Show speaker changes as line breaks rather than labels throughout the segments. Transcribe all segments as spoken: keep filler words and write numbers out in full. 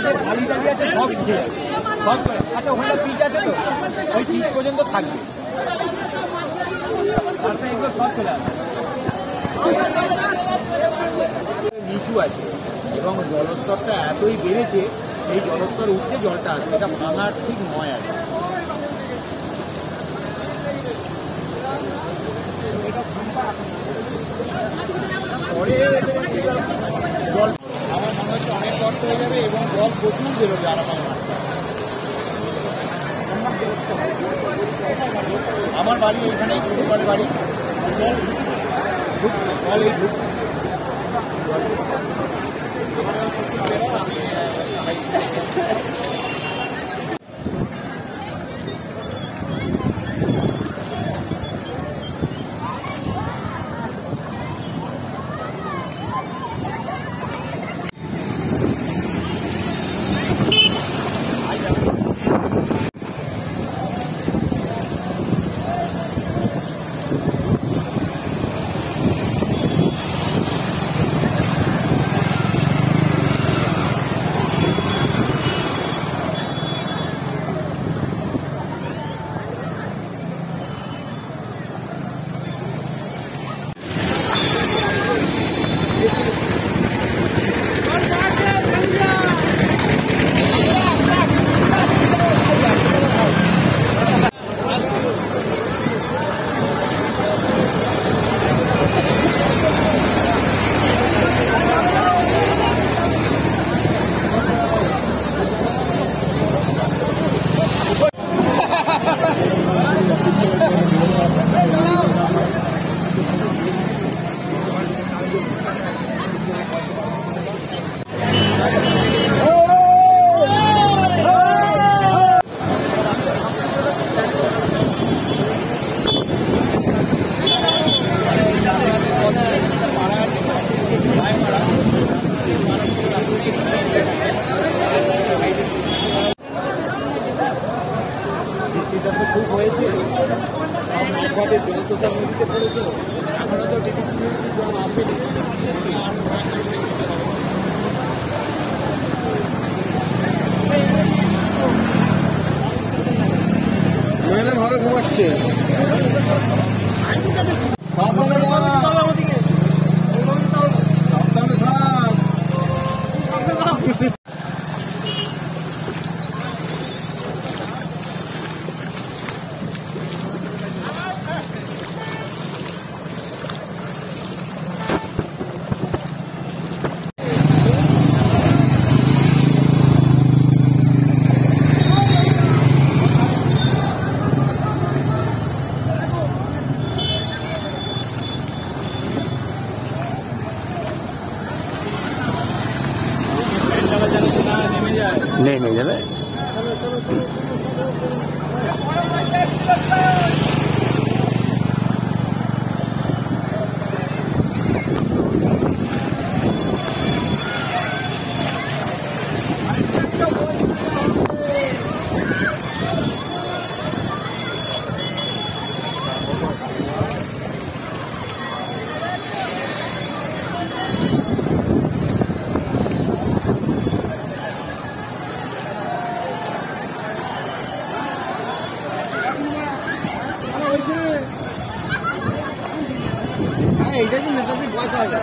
থালি টালি আছে সব উঠে যাবে সব। আচ্ছা ওখানে পিচ আছে তো, ওই পিচ পর্যন্ত থাকবে, তারপরে এগুলো সব চলে আসবে। নিচু আছে এবং জলস্তরটা এতই বেড়েছে, এই জলস্তর উঠতে জলটা আসবে, এটা ভাঙার ঠিক নয় আছে। পরে জল আমার মনে হচ্ছে অনেক গর্ত হয়ে যাবে এবং জল প্রচুর বেরোবে আরামাল মাঠটা। আমার বাড়ি এখানে কুড়িপাড় বাড়ি, জল ঢুকছে, জল এই ঢুকছে। বৃষ্টিটা তো খুব হয়েছে, একবারে জল তো সব নদীতে পড়েছিল, এখনো তো বেশি জল আসেনি।
ঘরে ঘুমাচ্ছে
নেমে যাবে।
এইটা কি নেতাদের পয়সা আছে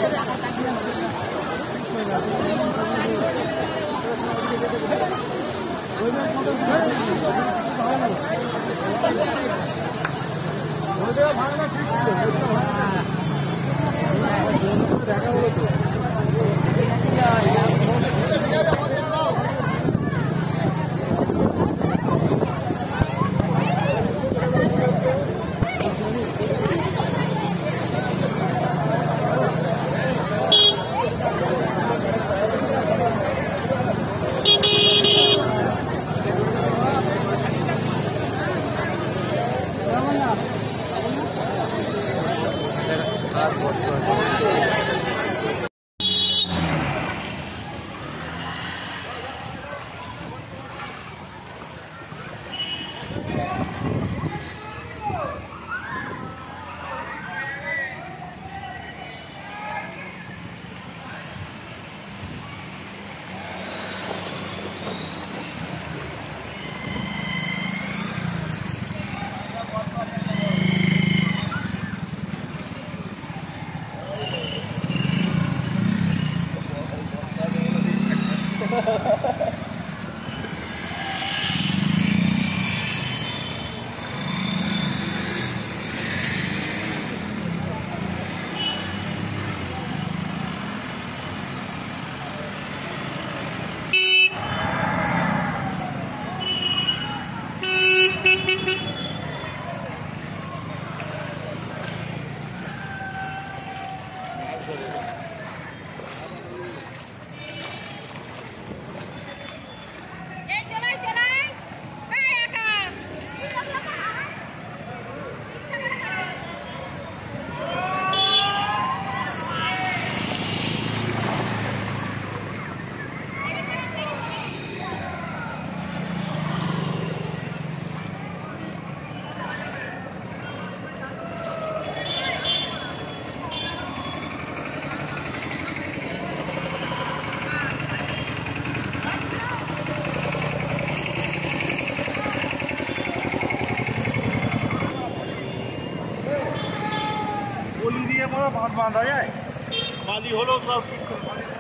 বাঁধা যায়
বালি হলো সব